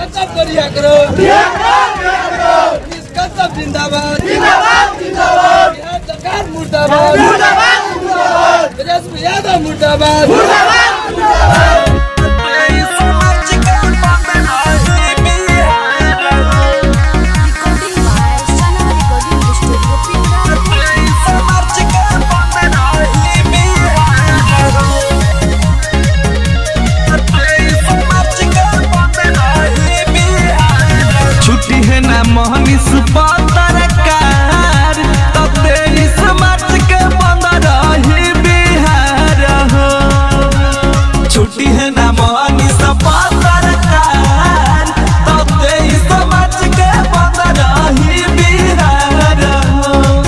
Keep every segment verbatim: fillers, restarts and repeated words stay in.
इसका सब बढ़िया करो, इसका सब जिंदाबाद, बिहार सरकार मुर्दाबाद, तेजस्वी यादव मुर्दाबाद। मोहनी सुपत्रकार तब तेईस मार्च के बंद रही बिहार हो। छुट्टी है ना मोहनी सुपत्रकार तब तेईस मार्च के बंद रही बिहार हो।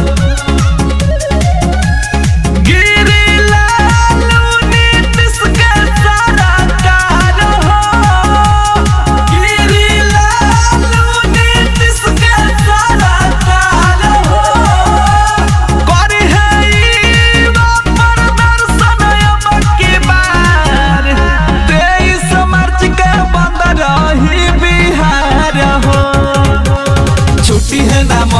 गिरी लालू नीतीश के सरकार हो, गिरी लालू नीतीश के सरकार हो। करी है पर दर्शन अब की बार तेईस मार्च के बंद रही बिहार हो। छुट्टी है ना